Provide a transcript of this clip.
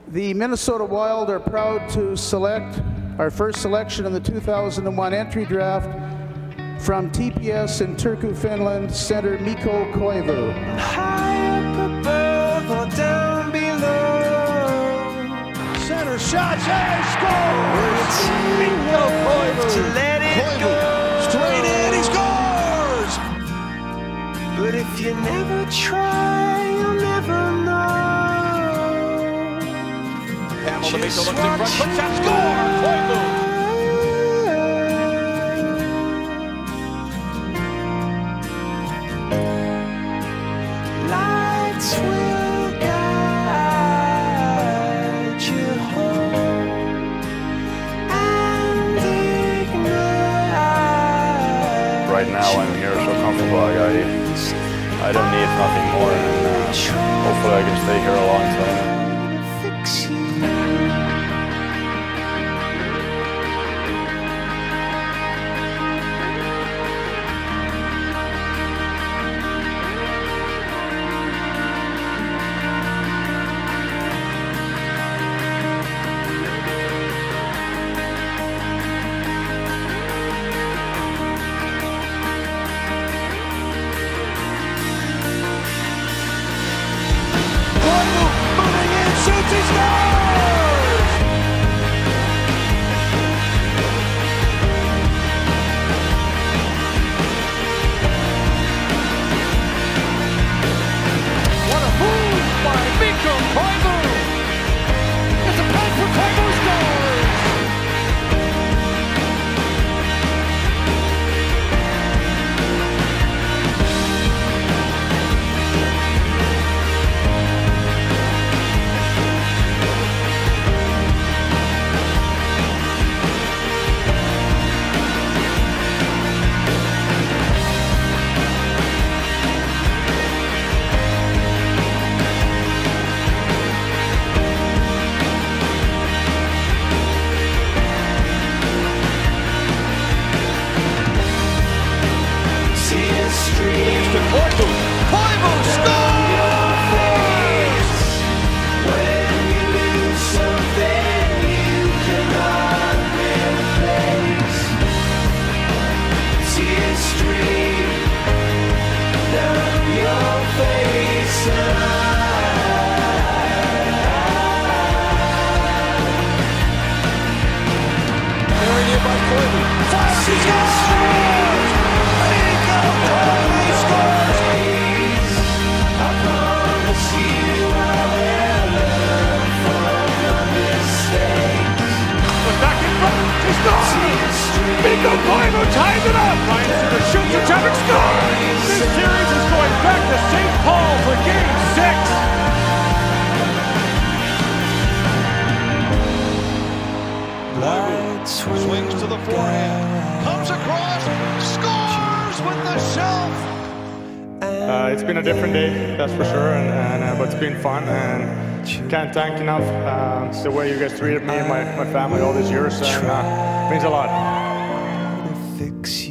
The Minnesota Wild are proud to select our first selection in the 2001 entry draft from TPS in Turku, Finland, center Mikko Koivu. High up above or down below. Center shot, scores! Mikko Koivu! To let it go. Straight in, he scores! But if you never try, you'll never know. Mikko looks in front, puts that score! Koivu! Lights will guide you home and ignite. Right now I'm here so comfortable, I don't need nothing more, and hopefully I can stay here a long time. Koivu scores! When you lose something you cannot replace, tears stream down your face, and Carried in by Koivu. Fires, he scores! Mikko Koivu scores! Mikko Koivu ties it up! Ryan Suter shoots a traffic score! This series is going back to St. Paul for Game 6. Koivu swings to the forehand, comes across, scores with the shelf! It's been a different day, that's for sure, but it's been fun, and can't thank enough the way you guys treated me and my family all these years, and it means a lot. fix